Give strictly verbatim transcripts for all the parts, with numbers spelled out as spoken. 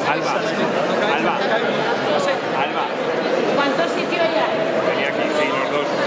Alba, Alba, Alba. ¿Cuántos sitios hay? Tenía quince y los dos.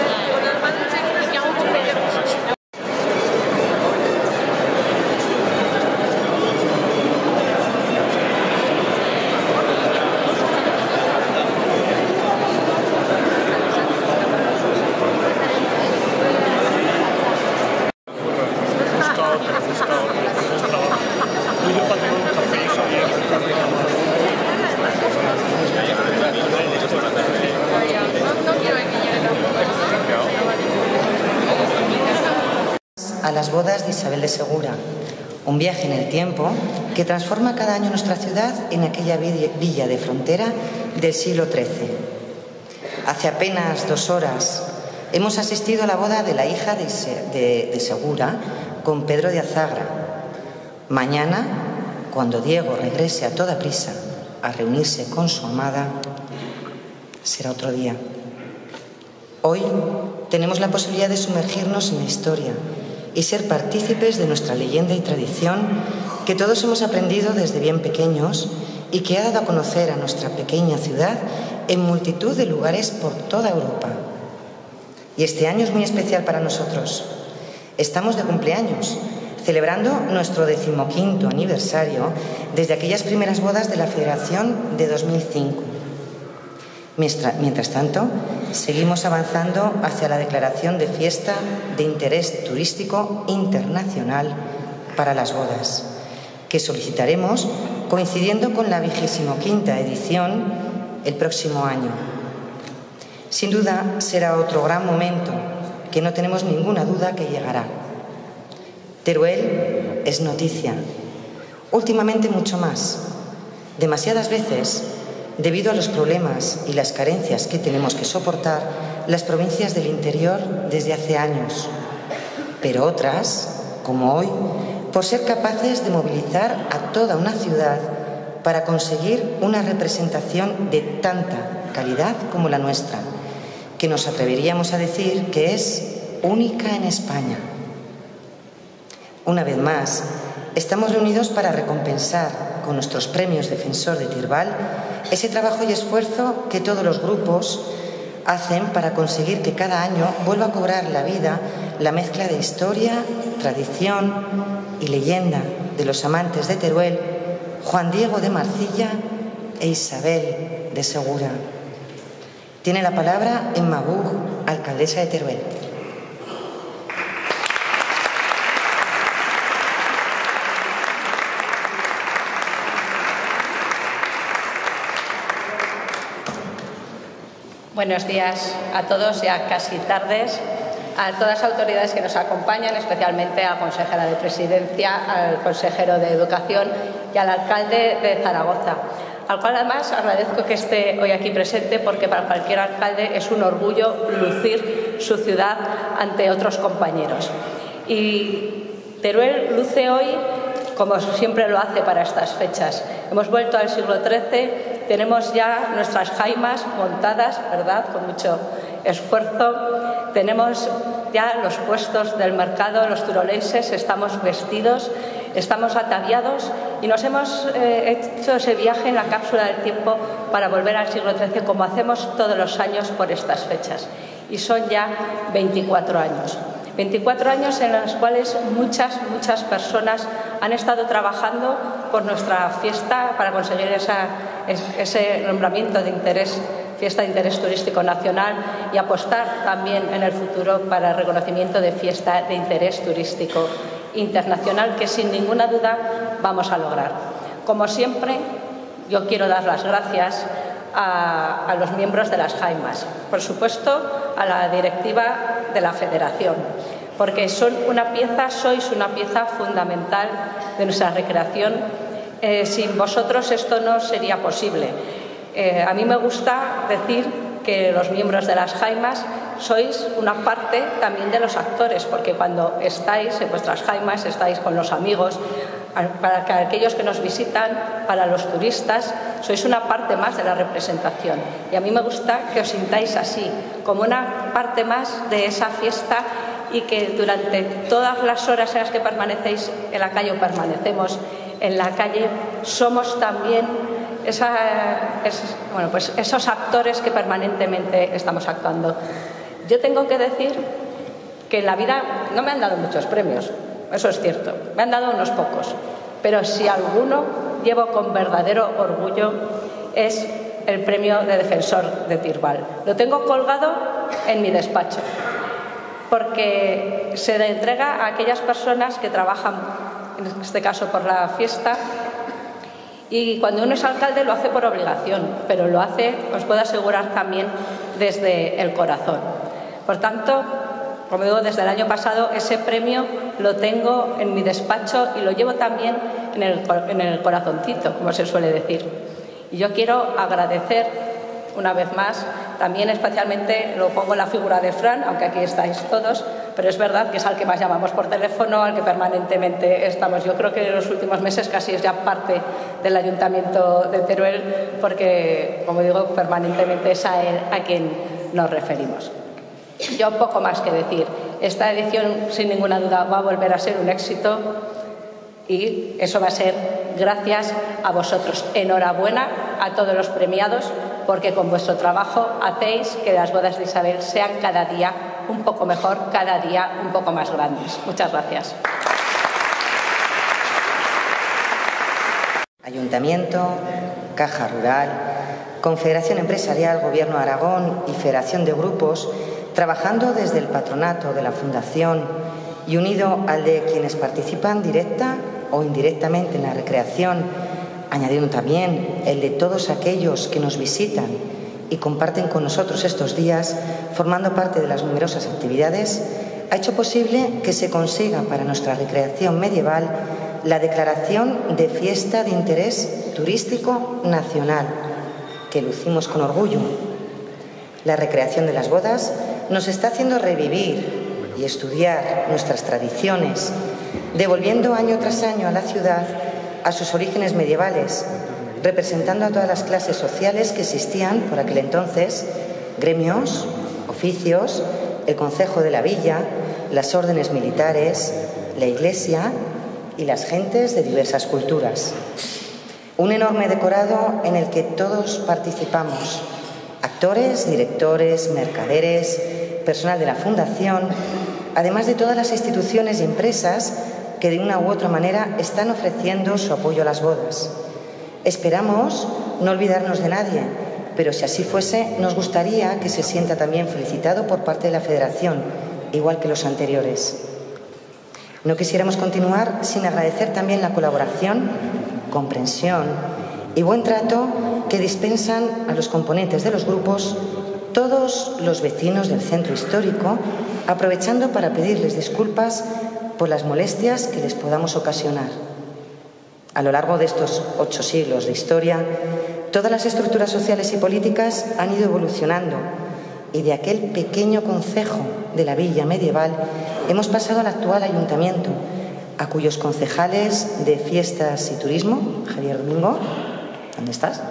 A las bodas de Isabel de Segura, un viaje en el tiempo que transforma cada año nuestra ciudad en aquella villa de frontera del siglo trece. Hace apenas dos horas hemos asistido a la boda de la hija de, de, de Segura con Pedro de Azagra. Mañana, cuando Diego regrese a toda prisa a reunirse con su amada, será otro día. Hoy tenemos la posibilidad de sumergirnos en la historia y ser partícipes de nuestra leyenda y tradición que todos hemos aprendido desde bien pequeños y que ha dado a conocer a nuestra pequeña ciudad en multitud de lugares por toda Europa. Y este año es muy especial para nosotros. Estamos de cumpleaños, celebrando nuestro decimoquinto aniversario desde aquellas primeras bodas de la Federación de dos mil cinco. Mientras tanto, seguimos avanzando hacia la declaración de fiesta de interés turístico internacional para las bodas, que solicitaremos coincidiendo con la vigésimo quinta edición el próximo año. Sin duda, será otro gran momento que no tenemos ninguna duda que llegará. Teruel es noticia, últimamente mucho más. Demasiadas veces, debido a los problemas y las carencias que tenemos que soportar las provincias del interior desde hace años, pero otras, como hoy, por ser capaces de movilizar a toda una ciudad para conseguir una representación de tanta calidad como la nuestra, que nos atreveríamos a decir que es única en España. Una vez más, estamos reunidos para recompensar con nuestros premios Defensor de Tirbal ese trabajo y esfuerzo que todos los grupos hacen para conseguir que cada año vuelva a cobrar la vida la mezcla de historia, tradición y leyenda de los amantes de Teruel, Juan Diego de Marcilla e Isabel de Segura. Tiene la palabra Emma Bug, alcaldesa de Teruel. Buenos días a todos, ya casi tardes, a todas las autoridades que nos acompañan, especialmente a la consejera de Presidencia, al consejero de Educación y al alcalde de Zaragoza, al cual además agradezco que esté hoy aquí presente porque para cualquier alcalde es un orgullo lucir su ciudad ante otros compañeros. Y Teruel luce hoy como siempre lo hace para estas fechas. Hemos vuelto al siglo trece, tenemos ya nuestras jaimas montadas, ¿verdad?, con mucho esfuerzo. Tenemos ya los puestos del mercado, los turolenses, estamos vestidos, estamos ataviados y nos hemos eh, hecho ese viaje en la cápsula del tiempo para volver al siglo trece, como hacemos todos los años por estas fechas. Y son ya veinticuatro años. veinticuatro años en los cuales muchas, muchas personas han estado trabajando por nuestra fiesta para conseguir esa, ese nombramiento de interés, fiesta de interés turístico nacional, y apostar también en el futuro para el reconocimiento de fiesta de interés turístico internacional, que sin ninguna duda vamos a lograr. Como siempre, yo quiero dar las gracias a, a los miembros de las jaimas, por supuesto a la directiva de la Federación, porque son una pieza, sois una pieza fundamental de nuestra recreación. Eh, sin vosotros esto no sería posible. Eh, a mí me gusta decir que los miembros de las jaimas sois una parte también de los actores, porque cuando estáis en vuestras jaimas estáis con los amigos, para que aquellos que nos visitan, para los turistas, sois una parte más de la representación. Y a mí me gusta que os sintáis así, como una parte más de esa fiesta, y que durante todas las horas en las que permanecéis en la calle o permanecemos en la calle, somos también esa, es, bueno, pues esos actores que permanentemente estamos actuando. Yo tengo que decir que en la vida no me han dado muchos premios, eso es cierto, me han dado unos pocos, pero si alguno llevo con verdadero orgullo es el premio de defensor de Tirbal. Lo tengo colgado en mi despacho, porque se le entrega a aquellas personas que trabajan, en este caso por la fiesta, y cuando uno es alcalde lo hace por obligación, pero lo hace, os puedo asegurar, también desde el corazón. Por tanto, como digo, desde el año pasado ese premio lo tengo en mi despacho y lo llevo también en el, en el corazoncito, como se suele decir. Y yo quiero agradecer una vez más, también especialmente lo pongo en la figura de Fran, aunque aquí estáis todos, pero es verdad que es al que más llamamos por teléfono, al que permanentemente estamos. Yo creo que en los últimos meses casi es ya parte del Ayuntamiento de Teruel, porque, como digo, permanentemente es a él a quien nos referimos. Yo poco más que decir. Esta edición, sin ninguna duda, va a volver a ser un éxito y eso va a ser gracias a vosotros. Enhorabuena a todos los premiados, porque con vuestro trabajo hacéis que las bodas de Isabel sean cada día un poco mejor, cada día un poco más grandes. Muchas gracias. Ayuntamiento, Caja Rural, Confederación Empresarial, Gobierno de Aragón y Federación de Grupos, trabajando desde el patronato de la Fundación y unido al de quienes participan directa o indirectamente en la recreación, añadiendo también el de todos aquellos que nos visitan y comparten con nosotros estos días, formando parte de las numerosas actividades, ha hecho posible que se consiga para nuestra recreación medieval la declaración de Fiesta de Interés Turístico Nacional, que lucimos con orgullo. La recreación de las bodas nos está haciendo revivir y estudiar nuestras tradiciones, devolviendo año tras año a la ciudad a sus orígenes medievales, representando a todas las clases sociales que existían por aquel entonces, gremios, oficios, el concejo de la villa, las órdenes militares, la iglesia y las gentes de diversas culturas. Un enorme decorado en el que todos participamos, actores, directores, mercaderes, personal de la Fundación, además de todas las instituciones y empresas que de una u otra manera están ofreciendo su apoyo a las bodas. Esperamos no olvidarnos de nadie, pero si así fuese, nos gustaría que se sienta también felicitado por parte de la Federación, igual que los anteriores. No quisiéramos continuar sin agradecer también la colaboración, comprensión y buen trato que dispensan a los componentes de los grupos todos los vecinos del centro histórico, aprovechando para pedirles disculpas por las molestias que les podamos ocasionar. A lo largo de estos ocho siglos de historia, todas las estructuras sociales y políticas han ido evolucionando y de aquel pequeño concejo de la villa medieval hemos pasado al actual ayuntamiento, a cuyos concejales de Fiestas y Turismo, Javier Domingo, ¿dónde estás?,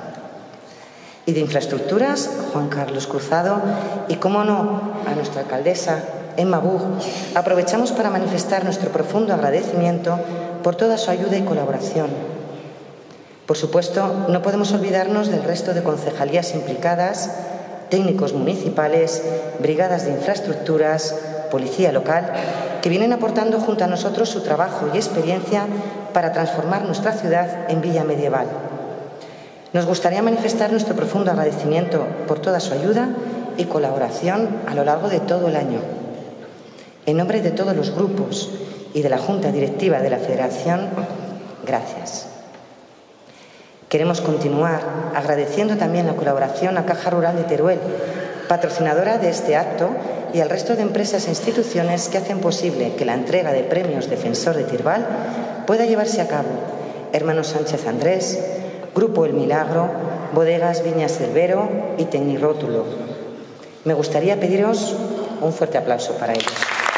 y de Infraestructuras, Juan Carlos Cruzado, y, cómo no, a nuestra alcaldesa, Emma Bug, aprovechamos para manifestar nuestro profundo agradecimiento por toda su ayuda y colaboración. Por supuesto, no podemos olvidarnos del resto de concejalías implicadas, técnicos municipales, brigadas de infraestructuras, policía local, que vienen aportando junto a nosotros su trabajo y experiencia para transformar nuestra ciudad en villa medieval. Nos gustaría manifestar nuestro profundo agradecimiento por toda su ayuda y colaboración a lo largo de todo el año. En nombre de todos los grupos y de la Junta Directiva de la Federación, gracias. Queremos continuar agradeciendo también la colaboración a Caja Rural de Teruel, patrocinadora de este acto, y al resto de empresas e instituciones que hacen posible que la entrega de premios Defensor de Tirbal pueda llevarse a cabo. Hermanos Sánchez Andrés, Grupo El Milagro, Bodegas Viñas del Vero y Tecnirótulo. Me gustaría pediros un fuerte aplauso para ellos.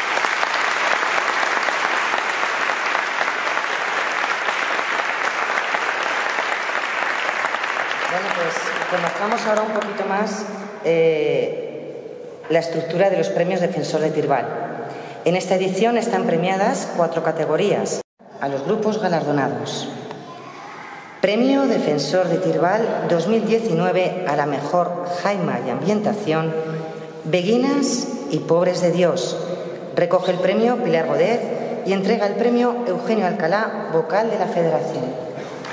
Bueno, pues conozcamos ahora un poquito más eh, la estructura de los premios Defensor de Tirbal. En esta edición están premiadas cuatro categorías a los grupos galardonados. Premio Defensor de Tirbal dos mil diecinueve a la mejor jaima y ambientación, Beguinas y Pobres de Dios. Recoge el premio Pilar Godez y entrega el premio Eugenio Alcalá, vocal de la Federación.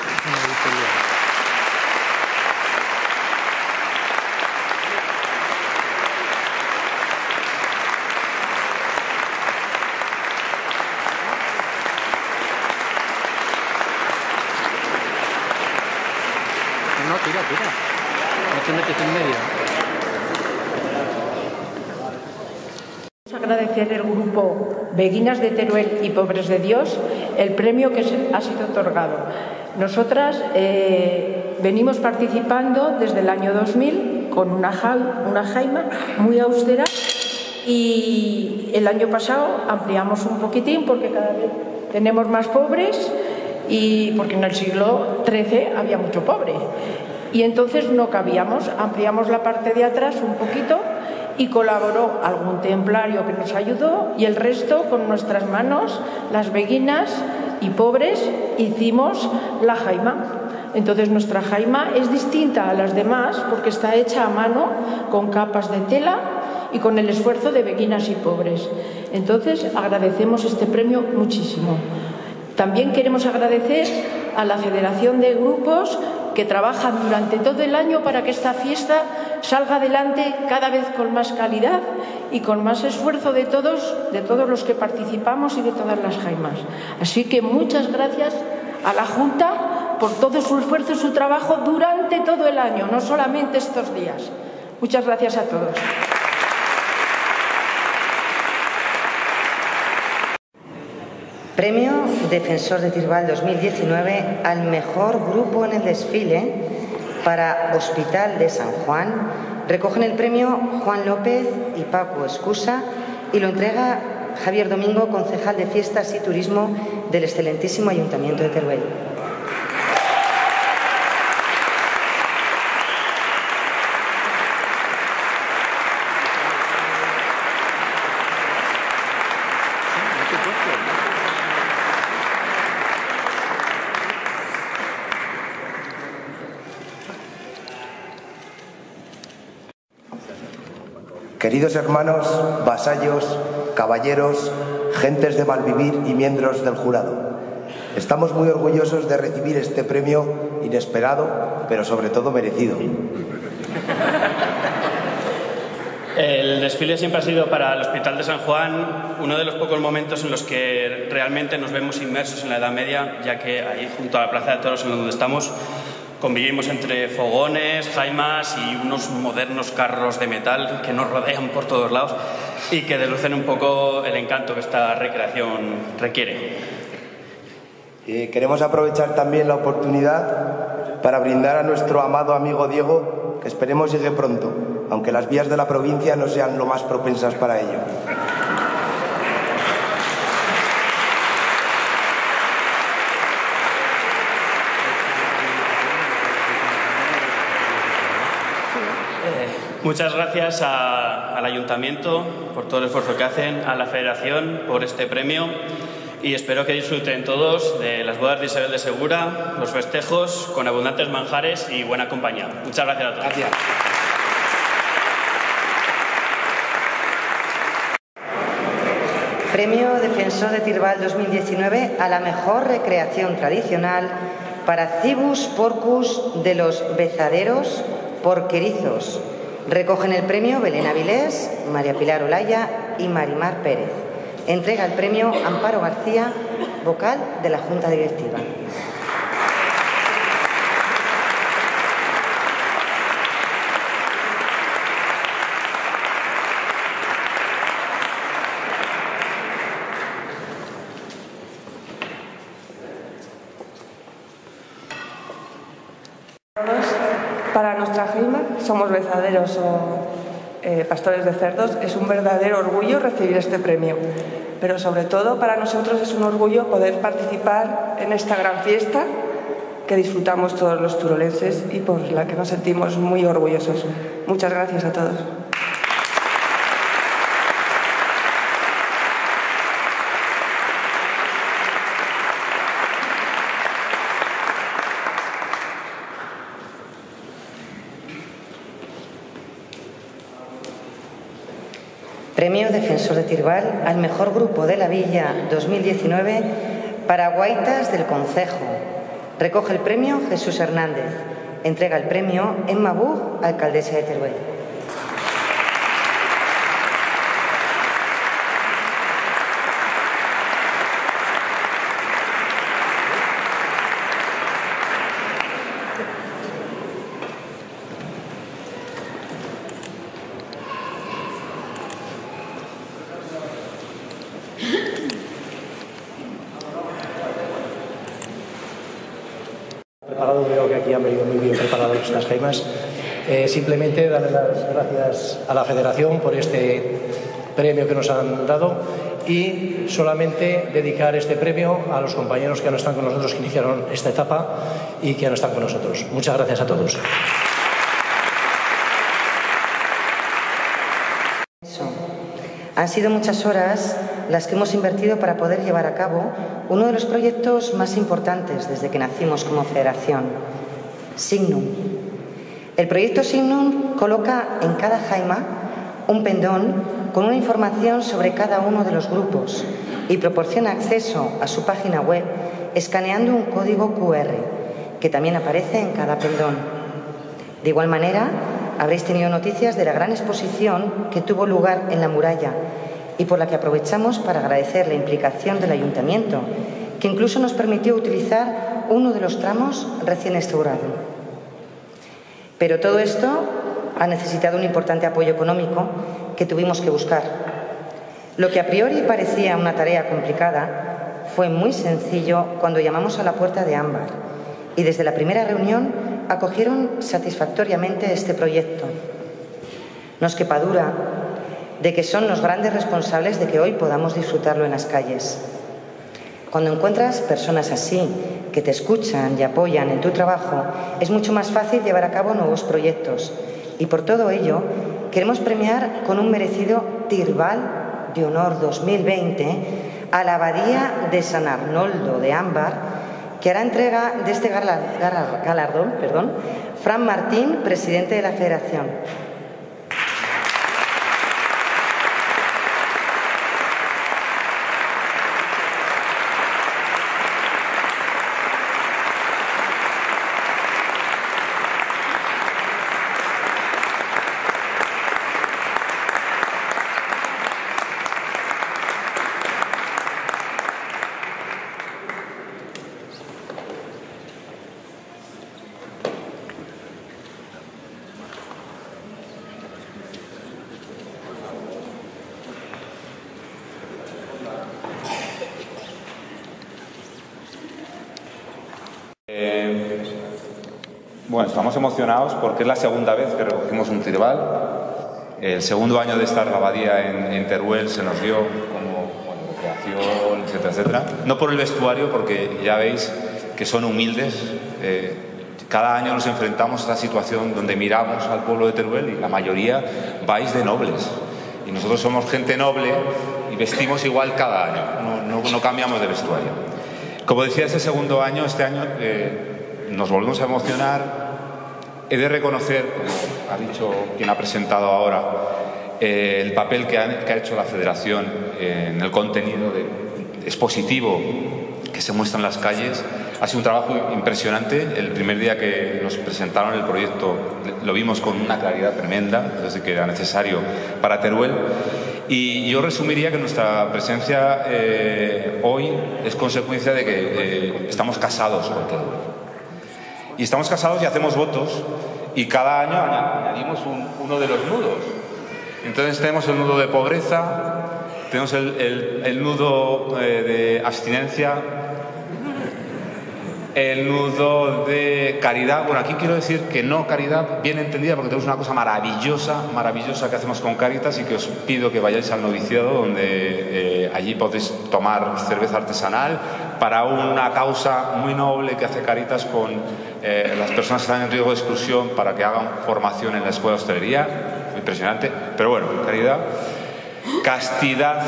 No, tira, tira. No te metes en medio. Agradecer al grupo Beguinas de Teruel y Pobres de Dios el premio que ha sido otorgado. Nosotras eh, venimos participando desde el año dos mil con una, una jaima muy austera y el año pasado ampliamos un poquitín porque cada vez tenemos más pobres y porque en el siglo trece había mucho pobre y entonces no cabíamos, ampliamos la parte de atrás un poquito y colaboró algún templario que nos ayudó y el resto con nuestras manos, las beguinas y pobres, hicimos la jaima. Entonces nuestra jaima es distinta a las demás porque está hecha a mano con capas de tela y con el esfuerzo de beguinas y pobres. Entonces agradecemos este premio muchísimo. También queremos agradecer a la Federación de Grupos que trabajan durante todo el año para que esta fiesta salga adelante cada vez con más calidad y con más esfuerzo de todos, de todos los que participamos y de todas las jaimas. Así que muchas gracias a la Junta por todo su esfuerzo y su trabajo durante todo el año, no solamente estos días. Muchas gracias a todos. Premio Defensor de Tirbal dos mil diecinueve al mejor grupo en el desfile para Hospital de San Juan. Recogen el premio Juan López y Paco Escusa y lo entrega Javier Domingo, concejal de Fiestas y Turismo del excelentísimo Ayuntamiento de Teruel. Queridos hermanos, vasallos, caballeros, gentes de malvivir y miembros del jurado, estamos muy orgullosos de recibir este premio inesperado, pero sobre todo merecido. El desfile siempre ha sido para el Hospital de San Juan uno de los pocos momentos en los que realmente nos vemos inmersos en la Edad Media, ya que ahí junto a la Plaza de Toros en donde estamos convivimos entre fogones, jaimas y unos modernos carros de metal que nos rodean por todos lados y que delucen un poco el encanto que esta recreación requiere. Eh, queremos aprovechar también la oportunidad para brindar a nuestro amado amigo Diego, que esperemos llegue pronto, aunque las vías de la provincia no sean lo más propensas para ello. Muchas gracias a, al Ayuntamiento por todo el esfuerzo que hacen, a la Federación por este premio y espero que disfruten todos de las bodas de Isabel de Segura, los festejos con abundantes manjares y buena compañía. Muchas gracias a todos. Gracias. Premio Defensor de Tirbal dos mil diecinueve a la mejor recreación tradicional para Cibus Porcus de los Bezaderos Porquerizos. Recogen el premio Belén Avilés, María Pilar Olaya y Marimar Pérez. Entrega el premio Amparo García, vocal de la Junta Directiva. Para nuestra jaima, somos bezaderos o eh, pastores de cerdos, es un verdadero orgullo recibir este premio. Pero sobre todo para nosotros es un orgullo poder participar en esta gran fiesta que disfrutamos todos los turolenses y por la que nos sentimos muy orgullosos. Muchas gracias a todos. Defensor de Tirbal al mejor grupo de la Villa dos mil diecinueve para Guaitas del Concejo. Recoge el premio Jesús Hernández. Entrega el premio Emma Bug, alcaldesa de Teruel. Preparado, veo que aquí han venido muy bien preparados estas gaimas. Eh, simplemente darle las gracias a la Federación por este premio que nos han dado y solamente dedicar este premio a los compañeros que ya no están con nosotros, que iniciaron esta etapa y que ya no están con nosotros. Muchas gracias a todos. Han sido muchas horas las que hemos invertido para poder llevar a cabo uno de los proyectos más importantes desde que nacimos como federación, Signum. El proyecto Signum coloca en cada jaima un pendón con una información sobre cada uno de los grupos y proporciona acceso a su página web escaneando un código cu erre que también aparece en cada pendón. De igual manera, habréis tenido noticias de la gran exposición que tuvo lugar en la muralla y por la que aprovechamos para agradecer la implicación del Ayuntamiento, que incluso nos permitió utilizar uno de los tramos recién restaurado. Pero todo esto ha necesitado un importante apoyo económico que tuvimos que buscar. Lo que a priori parecía una tarea complicada fue muy sencillo cuando llamamos a la puerta de Ámbar y desde la primera reunión acogieron satisfactoriamente este proyecto. Nos quepa duda de que son los grandes responsables de que hoy podamos disfrutarlo en las calles. Cuando encuentras personas así, que te escuchan y apoyan en tu trabajo, es mucho más fácil llevar a cabo nuevos proyectos. Y por todo ello, queremos premiar con un merecido Tirbal de Honor dos mil veinte a la Abadía de San Arnoldo de Ámbar, que hará entrega de este galardón, perdón, Fran Martín, presidente de la Federación. Eh, bueno, estamos emocionados porque es la segunda vez que recogimos un Tirbal. El segundo año de estar en la abadía en, en Teruel se nos dio como bueno, recreación, etcétera, etcétera. No por el vestuario, porque ya veis que son humildes. Eh, cada año nos enfrentamos a esta situación donde miramos al pueblo de Teruel y la mayoría vais de nobles. Y nosotros somos gente noble y vestimos igual cada año, no, no, no cambiamos de vestuario. Como decía, este segundo año, este año eh, nos volvemos a emocionar. He de reconocer, como ha dicho quien ha presentado ahora, eh, el papel que ha, que ha hecho la Federación eh, en el contenido de, expositivo que se muestra en las calles. Ha sido un trabajo impresionante. El primer día que nos presentaron el proyecto lo vimos con una claridad tremenda, desde que era necesario para Teruel. Y yo resumiría que nuestra presencia eh, hoy es consecuencia de que eh, estamos casados con Teruel. Y estamos casados y hacemos votos y cada año añadimos un, uno de los nudos. Entonces tenemos el nudo de pobreza, tenemos el, el, el nudo eh, de abstinencia, el nudo de caridad. Bueno, aquí quiero decir que no caridad bien entendida, porque tenemos una cosa maravillosa, maravillosa que hacemos con Cáritas y que os pido que vayáis al noviciado, donde eh, allí podéis tomar cerveza artesanal para una causa muy noble que hace Cáritas con eh, las personas que están en riesgo de exclusión para que hagan formación en la escuela de hostelería. Impresionante. Pero bueno, caridad. Castidad,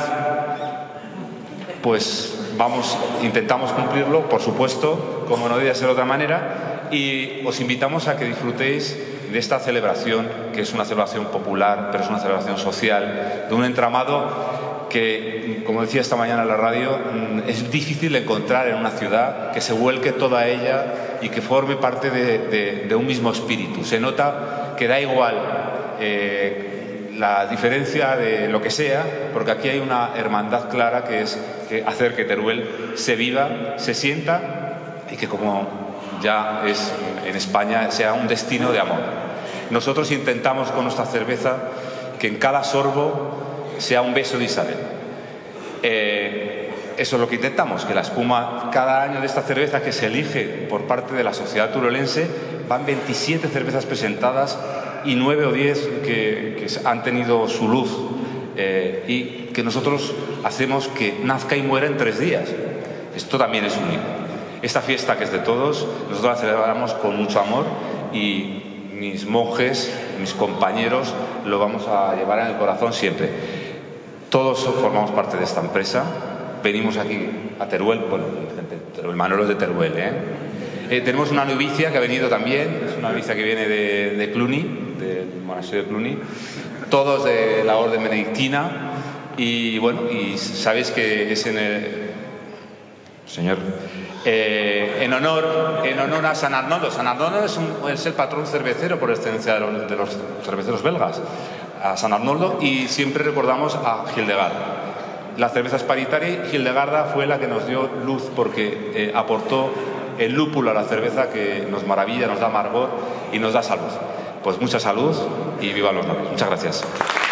pues vamos, intentamos cumplirlo, por supuesto, como no debía ser de otra manera, y os invitamos a que disfrutéis de esta celebración, que es una celebración popular, pero es una celebración social, de un entramado que, como decía esta mañana en la radio, es difícil encontrar en una ciudad que se vuelque toda ella y que forme parte de, de, de un mismo espíritu. Se nota que da igual eh, la diferencia de lo que sea, porque aquí hay una hermandad clara que es que hacer que Teruel se viva, se sienta y que, como ya es en España, sea un destino de amor. Nosotros intentamos con nuestra cerveza que en cada sorbo sea un beso de Isabel. Eh, eso es lo que intentamos, que la espuma cada año de esta cerveza que se elige por parte de la sociedad turolense, van veintisiete cervezas presentadas y nueve o diez que, que han tenido su luz, eh, y que nosotros hacemos que nazca y muera en tres días. Esto también es único. Esta fiesta, que es de todos, nosotros la celebramos con mucho amor, y mis monjes, mis compañeros, lo vamos a llevar en el corazón siempre. Todos formamos parte de esta empresa. Venimos aquí a Teruel, bueno, gente, Teruel, Manolo es de Teruel, ¿eh? Eh, tenemos una novicia que ha venido también, es una novicia que viene de, de Cluny, del monasterio de Cluny, todos de la orden benedictina, y bueno, y sabéis que es en el... Señor... Eh, en honor en honor a San Arnoldo. San Arnoldo es, un, es el patrón cervecero por excelencia de los, de los cerveceros belgas, a San Arnoldo, y siempre recordamos a Hildegarda. La cerveza es paritaria y Hildegarda fue la que nos dio luz, porque eh, aportó el lúpulo a la cerveza, que nos maravilla, nos da amargor y nos da salud. Pues mucha salud y viva los nobles. Muchas gracias.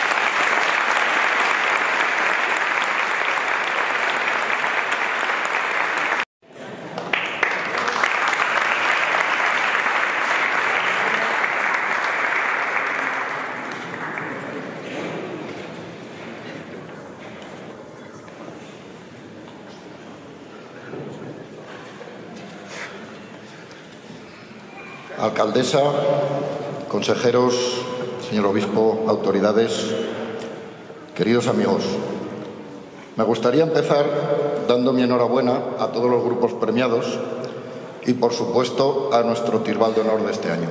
Alcaldesa, consejeros, señor obispo, autoridades, queridos amigos, me gustaría empezar dando mi enhorabuena a todos los grupos premiados y, por supuesto, a nuestro Tirbal de Honor de este año.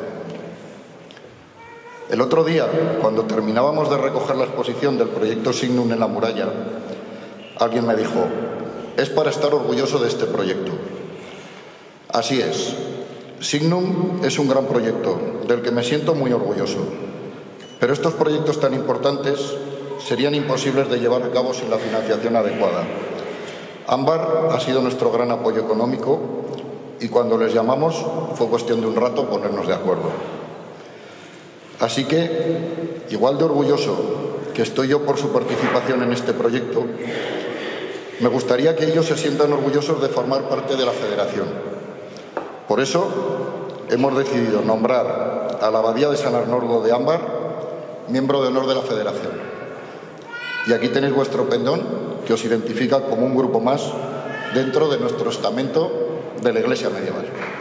El otro día, cuando terminábamos de recoger la exposición del proyecto Signum en la muralla, alguien me dijo: es para estar orgulloso de este proyecto. Así es. Signum es un gran proyecto del que me siento muy orgulloso, pero estos proyectos tan importantes serían imposibles de llevar a cabo sin la financiación adecuada. Ámbar ha sido nuestro gran apoyo económico y cuando les llamamos fue cuestión de un rato ponernos de acuerdo. Así que, igual de orgulloso que estoy yo por su participación en este proyecto, me gustaría que ellos se sientan orgullosos de formar parte de la Federación. Por eso hemos decidido nombrar a la Abadía de San Arnoldo de Ámbar miembro de honor de la Federación. Y aquí tenéis vuestro pendón, que os identifica como un grupo más dentro de nuestro estamento de la Iglesia medieval.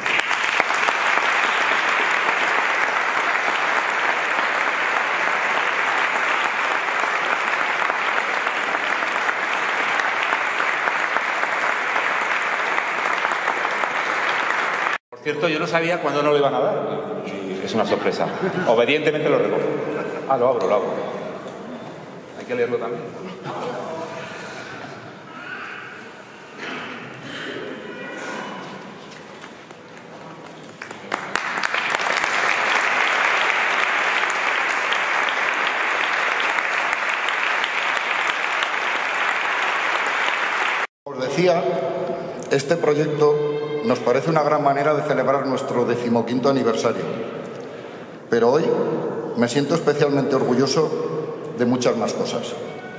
Por cierto, yo no sabía cuándo no lo iban a dar. Es una sorpresa. Obedientemente lo recojo. Ah, lo abro, lo abro. Hay que leerlo también. Os decía, este proyecto nos parece una gran manera de celebrar nuestro decimoquinto aniversario, pero hoy me siento especialmente orgulloso de muchas más cosas.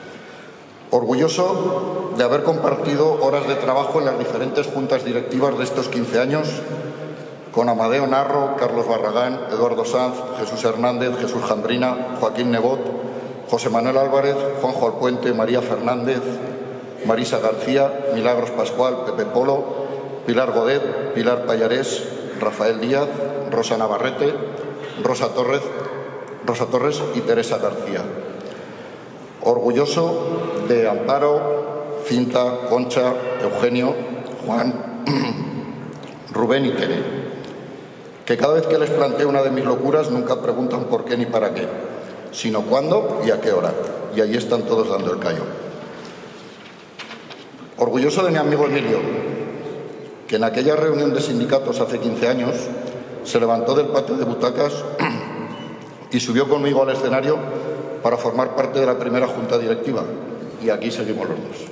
Orgulloso de haber compartido horas de trabajo en las diferentes juntas directivas de estos quince años con Amadeo Narro, Carlos Barragán, Eduardo Sanz, Jesús Hernández, Jesús Jandrina, Joaquín Nebot, José Manuel Álvarez, Juanjo Alpuente, María Fernández, Marisa García, Milagros Pascual, Pepe Polo, Pilar Godet, Pilar Pallarés, Rafael Díaz, Rosa Navarrete, Rosa Torres, Rosa Torres y Teresa García. Orgulloso de Amparo, Cinta, Concha, Eugenio, Juan, Rubén y Tere, que cada vez que les planteo una de mis locuras nunca preguntan por qué ni para qué, sino cuándo y a qué hora, y ahí están todos dando el callo. Orgulloso de mi amigo Emilio, que en aquella reunión de sindicatos hace quince años se levantó del patio de butacas y subió conmigo al escenario para formar parte de la primera junta directiva. Y aquí seguimos los dos.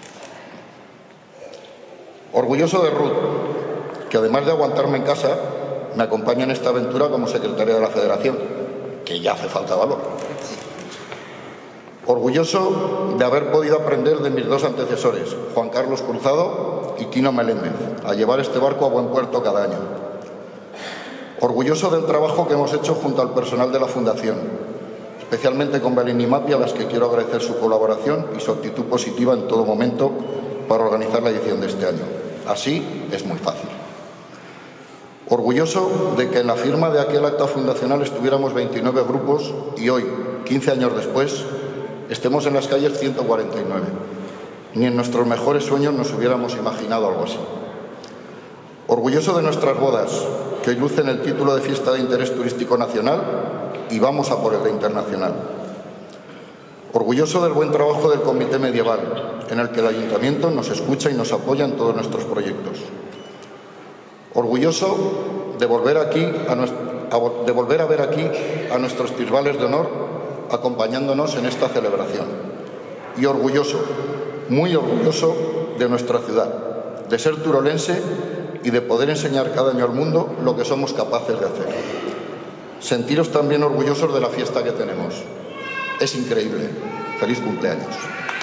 Orgulloso de Ruth, que además de aguantarme en casa, me acompaña en esta aventura como secretaria de la Federación, que ya hace falta valor. Orgulloso de haber podido aprender de mis dos antecesores, Juan Carlos Cruzado y Quino Meléndez, a llevar este barco a buen puerto cada año. Orgulloso del trabajo que hemos hecho junto al personal de la Fundación, especialmente con Belén y Mapi, a las que quiero agradecer su colaboración y su actitud positiva en todo momento para organizar la edición de este año. Así es muy fácil. Orgulloso de que en la firma de aquel acta fundacional estuviéramos veintinueve grupos y hoy, quince años después, estemos en las calles ciento cuarenta y nueve. Ni en nuestros mejores sueños nos hubiéramos imaginado algo así. Orgulloso de nuestras bodas, que hoy lucen el título de fiesta de interés turístico nacional y vamos a por el de internacional. Orgulloso del buen trabajo del Comité Medieval, en el que el Ayuntamiento nos escucha y nos apoya en todos nuestros proyectos. Orgulloso de volver, aquí a, nuestro, de volver a ver aquí a nuestros tirbales de honor acompañándonos en esta celebración. Y orgulloso, muy orgulloso de nuestra ciudad, de ser turolense y de poder enseñar cada año al mundo lo que somos capaces de hacer. Sentiros también orgullosos de la fiesta que tenemos. Es increíble. Feliz cumpleaños.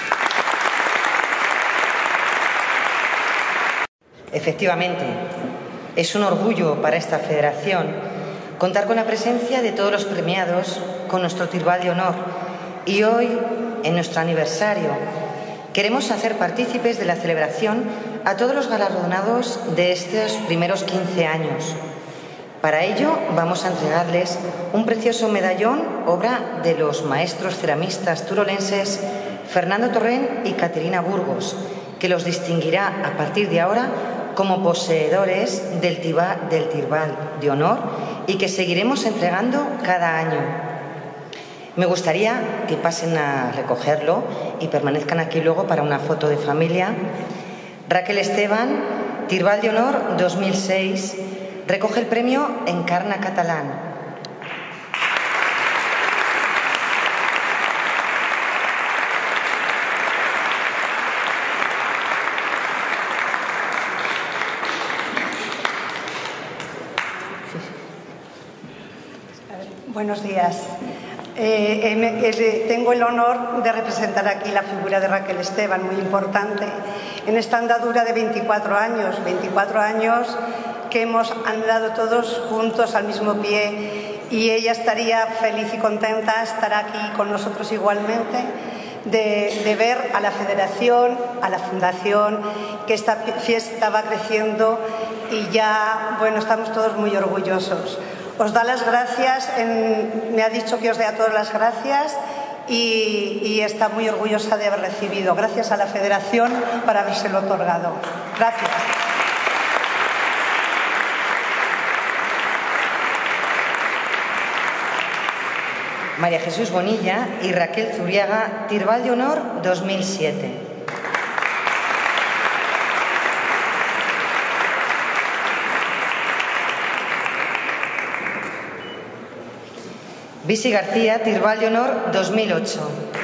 Efectivamente, es un orgullo para esta federación contar con la presencia de todos los premiados con nuestro Tirbal de Honor y hoy, en nuestro aniversario, queremos hacer partícipes de la celebración a todos los galardonados de estos primeros quince años. Para ello vamos a entregarles un precioso medallón, obra de los maestros ceramistas turolenses Fernando Torrent y Caterina Burgos, que los distinguirá a partir de ahora como poseedores del, tiba, del Tirbal de Honor y que seguiremos entregando cada año. Me gustaría que pasen a recogerlo y permanezcan aquí luego para una foto de familia. Raquel Esteban, Tirbal de Honor dos mil seis, recoge el premio Encarna Catalán. Buenos días. Eh, eh, eh, tengo el honor de representar aquí la figura de Raquel Esteban, muy importante, en esta andadura de veinticuatro años, veinticuatro años que hemos andado todos juntos al mismo pie y ella estaría feliz y contenta de estar aquí con nosotros igualmente, de, de ver a la Federación, a la Fundación, que esta fiesta va creciendo y ya, bueno, estamos todos muy orgullosos. Os da las gracias, en, me ha dicho que os dé a todos las gracias y, y está muy orgullosa de haber recibido. Gracias a la Federación por habérselo otorgado. Gracias. María Jesús Bonilla y Raquel Zuriaga, Tirbal de Honor dos mil siete. Visi García, Tirbal de Honor dos mil ocho.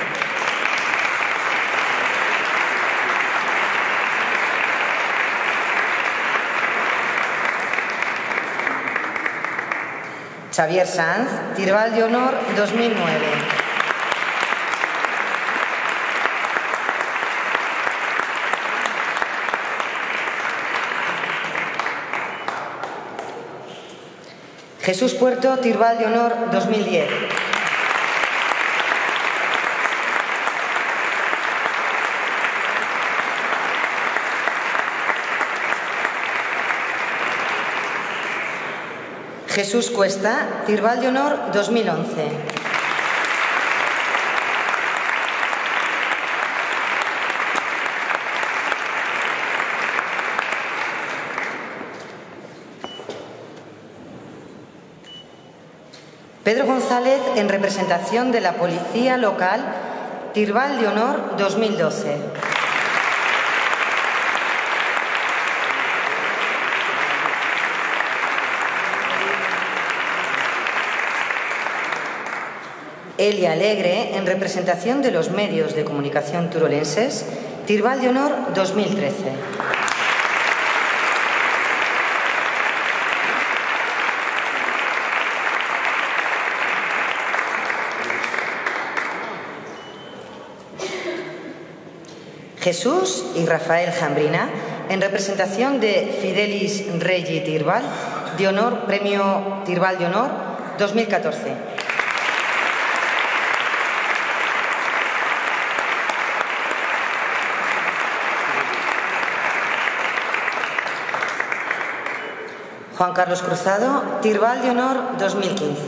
Xavier Sanz, Tirbal de Honor dos mil nueve. Jesús Puerto, Tirbal de Honor dos mil diez. Jesús Cuesta, Tirbal de Honor dos mil once. Pedro González, en representación de la Policía Local, Tirbal de Honor dos mil doce. Elia Alegre, en representación de los medios de comunicación turolenses, Tirbal de Honor dos mil trece. Jesús y Rafael Jambrina, en representación de Fidelis Regi Tirbal, de honor, Premio Tirbal de Honor dos mil catorce. Juan Carlos Cruzado, Tirbal de Honor dos mil quince.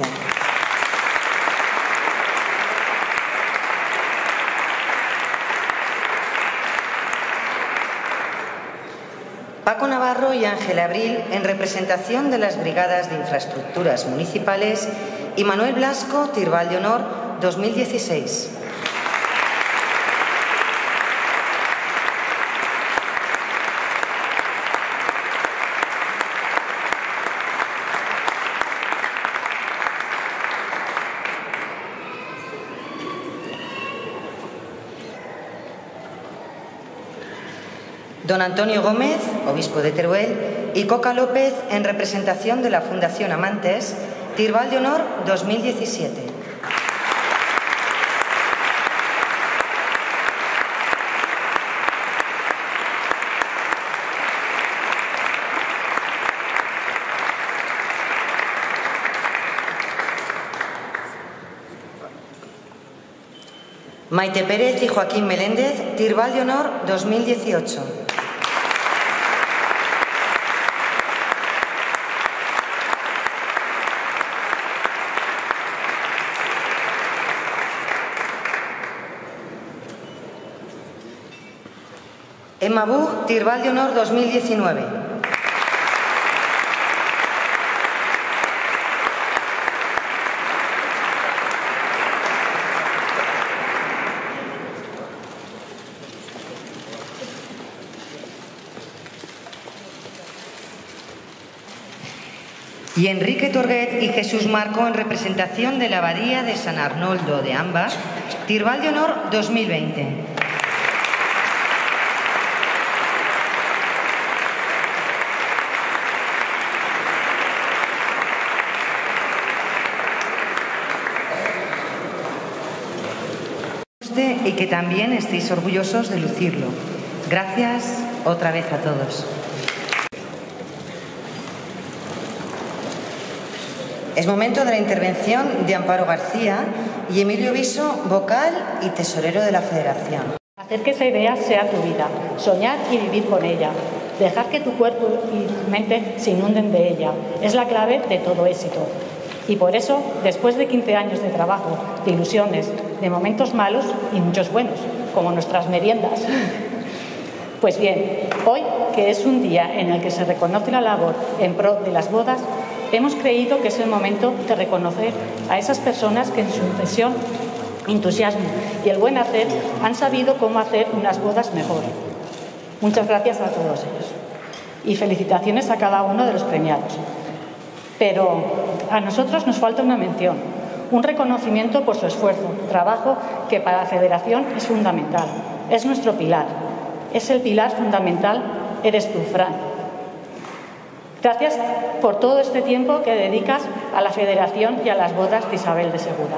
Paco Navarro y Ángel Abril, en representación de las Brigadas de Infraestructuras Municipales, y Manuel Blasco, Tirbal de Honor dos mil dieciséis. Don Antonio Gómez, obispo de Teruel, y Coca López, en representación de la Fundación Amantes, Tirbal de Honor dos mil diecisiete. Maite Pérez y Joaquín Meléndez, Tirbal de Honor dos mil dieciocho. Emma Bug, Tirbal de Honor dos mil diecinueve. Y Enrique Torguet y Jesús Marco, en representación de la Abadía de San Arnoldo de Amba, Tirbal de Honor dos mil veinte. Y que también estéis orgullosos de lucirlo. Gracias otra vez a todos. Es momento de la intervención de Amparo García y Emilio Viso, vocal y tesorero de la Federación. Hacer que esa idea sea tu vida, soñar y vivir con ella, dejar que tu cuerpo y tu mente se inunden de ella, es la clave de todo éxito. Y por eso, después de quince años de trabajo, de ilusiones, de momentos malos y muchos buenos, como nuestras meriendas. Pues bien, hoy, que es un día en el que se reconoce la labor en pro de las bodas, hemos creído que es el momento de reconocer a esas personas que en su intención, entusiasmo y el buen hacer han sabido cómo hacer unas bodas mejor. Muchas gracias a todos ellos. Y felicitaciones a cada uno de los premiados. Pero a nosotros nos falta una mención, un reconocimiento por su esfuerzo, trabajo que para la Federación es fundamental, es nuestro pilar, es el pilar fundamental, eres tú, Fran. Gracias por todo este tiempo que dedicas a la Federación y a las bodas de Isabel de Segura.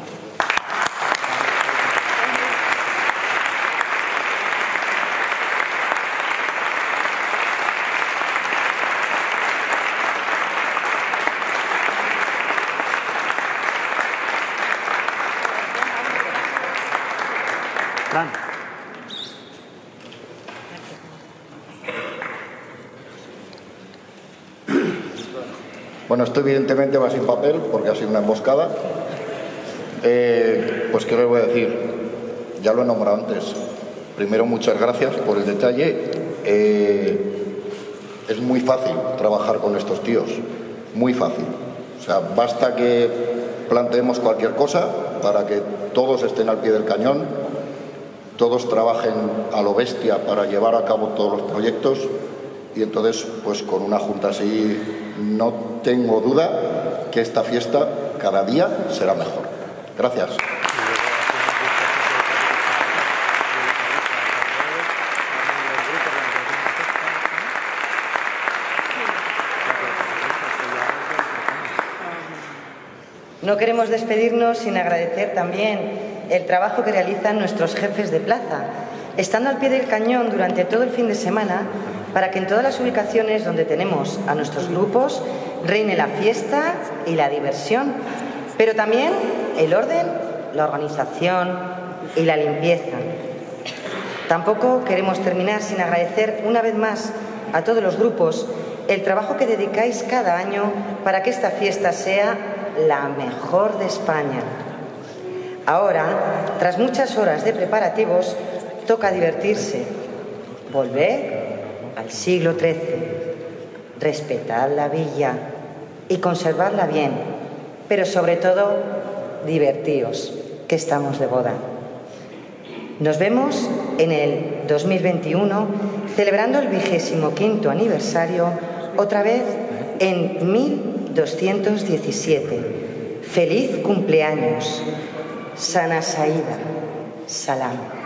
Bueno, esto evidentemente va sin papel porque ha sido una emboscada. Eh, pues, ¿qué les voy a decir? Ya lo he nombrado antes. Primero, muchas gracias por el detalle. Eh, es muy fácil trabajar con estos tíos, muy fácil. O sea, basta que planteemos cualquier cosa para que todos estén al pie del cañón, todos trabajen a lo bestia para llevar a cabo todos los proyectos y entonces, pues con una junta así, no tengo duda que esta fiesta cada día será mejor. Gracias. No queremos despedirnos sin agradecer también el trabajo que realizan nuestros jefes de plaza, estando al pie del cañón durante todo el fin de semana para que en todas las ubicaciones donde tenemos a nuestros grupos reine la fiesta y la diversión, pero también el orden, la organización y la limpieza. Tampoco queremos terminar sin agradecer una vez más a todos los grupos el trabajo que dedicáis cada año para que esta fiesta sea la mejor de España. Ahora, tras muchas horas de preparativos, toca divertirse, volver al siglo trece, respetar la villa y conservarla bien, pero sobre todo, divertíos, que estamos de boda. Nos vemos en el dos mil veintiuno, celebrando el vigésimo quinto aniversario, otra vez en mil doscientos diecisiete. ¡Feliz cumpleaños! Sana Saída. Salam.